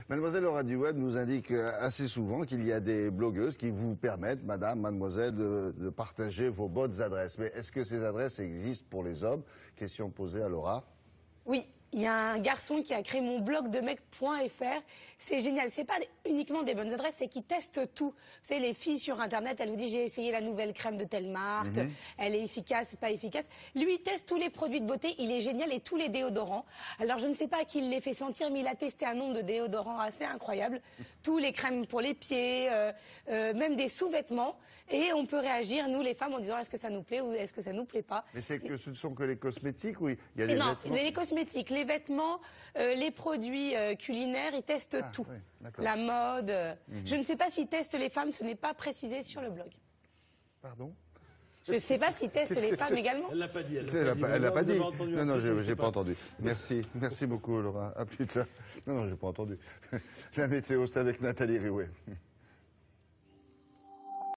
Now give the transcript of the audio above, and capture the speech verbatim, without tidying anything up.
Mademoiselle Laura du Web nous indique assez souvent qu'il y a des blogueuses qui vous permettent, madame, mademoiselle, de, de partager vos bonnes adresses. Mais est-ce que ces adresses existent pour les hommes? Question posée à Laura. Oui. Il y a un garçon qui a créé mon blog de mec point F R. C'est génial. C'est pas uniquement des bonnes adresses, c'est qu'il teste tout. Vous savez, les filles sur Internet, elles vous disent j'ai essayé la nouvelle crème de telle marque, mm-hmm. elle est efficace, pas efficace. Lui, il teste tous les produits de beauté, il est génial, et tous les déodorants. Alors, je ne sais pas à qui il les fait sentir, mais il a testé un nombre de déodorants assez incroyable. Tous les crèmes pour les pieds, euh, euh, même des sous-vêtements. Et on peut réagir, nous les femmes, en disant est-ce que ça nous plaît ou est-ce que ça nous plaît pas. Mais c'est que ce ne sont que les cosmétiques ou il y a des Non, vêtements? les cosmétiques, les vêtements, euh, les produits euh, culinaires, ils testent ah, tout. Oui, la mode. Euh, mm-hmm. Je ne sais pas s'ils testent les femmes, ce n'est pas précisé sur le blog. Pardon? Je ne sais pas s'ils testent les femmes également. Elle l'a pas dit. Elle l'a pas dit. Non, non, j'ai pas entendu. Merci, merci beaucoup Laura. À plus tard. Non, non, j'ai pas entendu. La météo, c'est avec Nathalie Riouet.